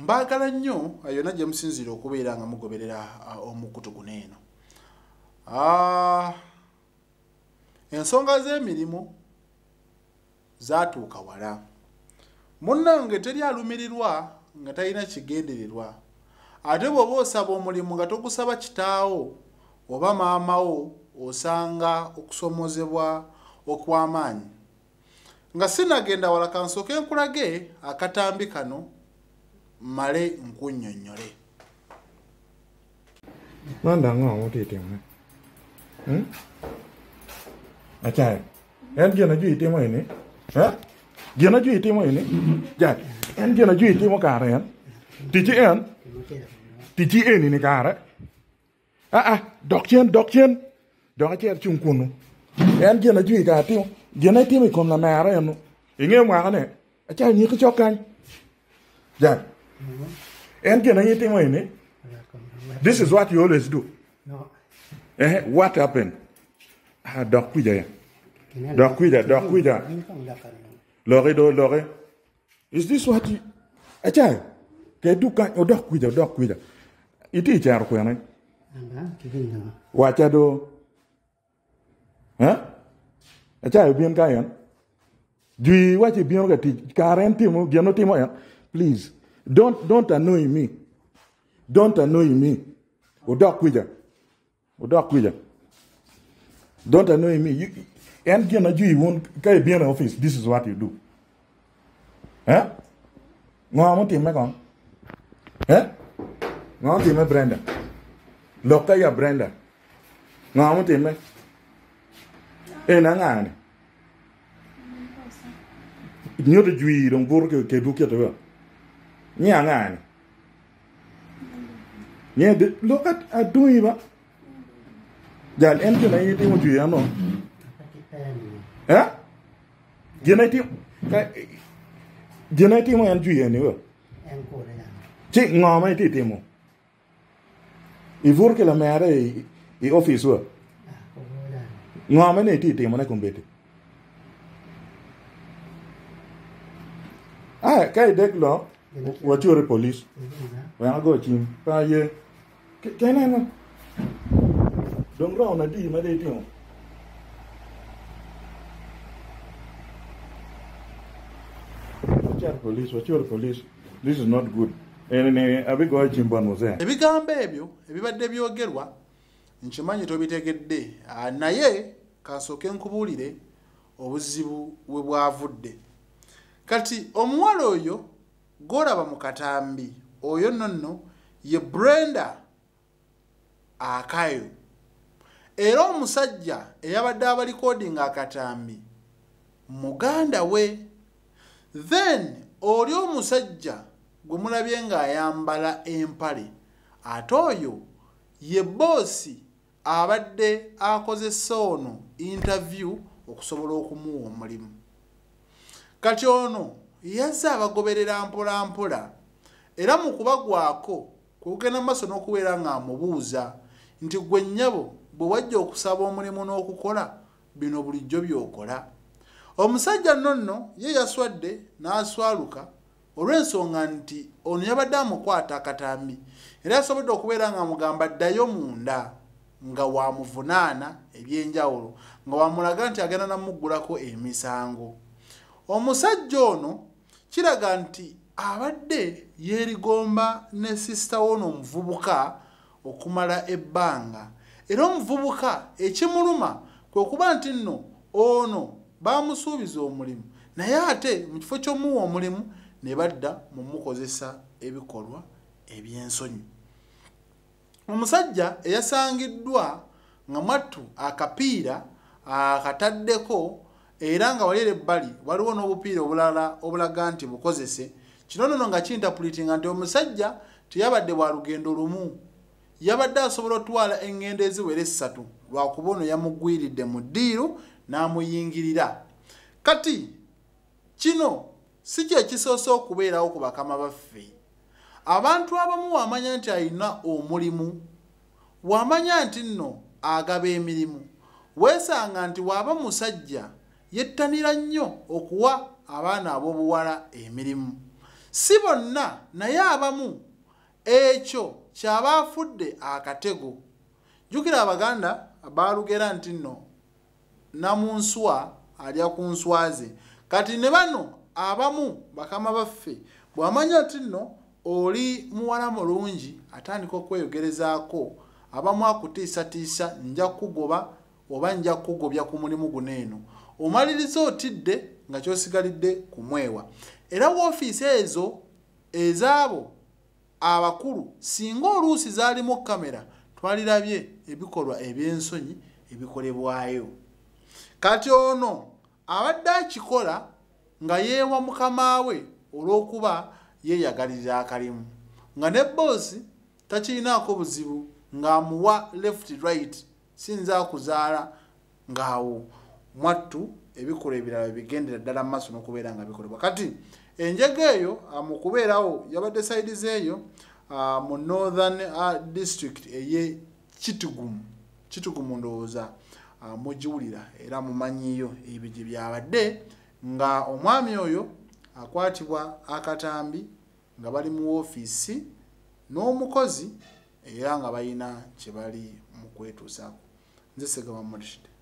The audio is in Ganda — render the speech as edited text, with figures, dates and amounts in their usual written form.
mbagala nnyo yonna gye musinzira okubeera nga mugoberera omukutu guno eno. Ensonga z'emirimu zaatuuka wala. Munnange teri alumirirwa nga talina kigendererwa. Ate bw'oba osaba omulimu nga togusaba kitaawo oba maamawo, osanga okusomozebwa okw'amaanyi. Nga sinagenda wala kansooke nkulage akatambi kano male nkunnyonnyole. Manda nga otitemu. Achai. Gena juitemu ene. Gena juitemu ene. Ja. Gena juitemu kare. Tichi ene ni kare. Dokchen. Dokchen chungkunu. Gena jui ka temu. Gena temu kom na mara no. Inge mwa ne. Achai ni ko chokan. Ja. Gena yitemu ene. This is what you always do. No. What happened? Dok kuja. Lore. Is this what you... Achai. Ke duka dok kuja. Iti char ko yana. Wacha do. Achai bien kayan. Dui wachi bien ga ti karen timo geno timo ya. Please don't annoy me. Don't annoy me. Don't annoy me. And you won't be in office. This is what you do. No, I want to make on. No, I want to make Brenda. Look at your Brenda. No, I want to make. Nangani. You're the Jew, don't work a duke at the world. Nyangani. Yeah, look at doing it. Then enter anything with you, no. Genetic and you anyway. Check no, my timo. If work a mare, the office work. No, many timo, I compete. Can I law? What you're a police? When I go to him, can I know? Don't go on a deal, my dear. Police, what your police? This is not good. And a big oil chimban was there. A big baby, everybody byogerwa. Nchimanyi tobitegedde. Naye kasooke nkubulire obuzibu we bwavudde. Kati omuwala oyo golaba mu katambi. Oyo nonno ye Brenda Akayo. Era omusajja eyabadde abalicording akatambi muganda we. Then oli omusajja gwe mulabye nga ayambala empale ate oyo ye boosi abadde akozesa ono interview okusobola okumuwa omulimu. Kati ono yazze abagoberera mpola era mu kubagwako kugenda maaso n'okubeera nga amubuuza nti gwe nnyabo bwe wajja okusaba omulimu n'okukola bino bulijjo by'okola. Omusajja nonno ye yaswadde n'aswaluka olw'ensonga nti ono yabadde amukwata akatambi era asobodde okubeera nga amugamba ddayo munda nga wamuvunaana ebyenjawulo nga wamulaga nti agenda namuggulako emisango. Omusajja ono kiraga nti abadde yeerigomba ne sisita wono omuvubuka okumala ebbanga era omuvubuka ekimuluma kwe kuba nti nno ono bamusuubiza omulimu naye ate mu kifo ky'omuwa omulimu ne badda mu mukozesa ebikolwa eby'ensonyi. Omusajja eyasangiddwa nga mwattu akapiira akataddeko era nga wali ebbali waliwo n'obupiira obulala obulaga nti bukozese. Kino nno nga kintapulitinga nti omusajja teyabadde bwa lugendo lumu, yabadde asobola otwala engendo eziwera 3 lwakuba ono yamugwiridde mu ddiiru n'amuyingirira. Kati kino si kye kisoose okubeerawo ku bakama baffe. Abantu abamu wamanya nti alina omulimu, wamanya nti nno agaba emirimu, weesanga nti waaba musajja yettanira nnyo okuwa abaana ab'obuwala emirimu. si bonna naye abamu ekyo kyaba afudde akatego. Jjukira Abaganda baalugera nti nno namunswa alya ku nswa ze. Kati ne bano abamu bakama baffe bw'amanya nti nno oli muwala mulungi atandika okweyogerezaako abamu akutiisatiisa nja kugoba oba nja kugobya ku mulimu guno eno. Omaliriza otidde nga kyosigalidde kumwewa. Era woofiisi ezo ezaabo abakulu singa oluusi zaalimu kamera twalirabye ebikolwa eby'ensonyi ebikolebwayo. Kati ono abadde akikola nga yeewa mukama we olw'okuba yeeyagalira akalimu, nga ne boosi takirinaako buzibu ng'amuwa left right sinza kuzaala ng'awo mwattu ebikolwa ebirala bigendera ddala mu maaso n'okubeera nga bikolebwa. Kati enjega eyo mu kubeerawo yabadde sayidizi eyo mu northern district eye Kitugumu ndowooza mugiwulira era mumanyiyo ebyo gye byabadde, nga omwami oyo akwatibwa akatambi nga bali mu woofiisi n'omukozi era nga balina kye bali mu kwetuusaako. Nze Segama Modishide.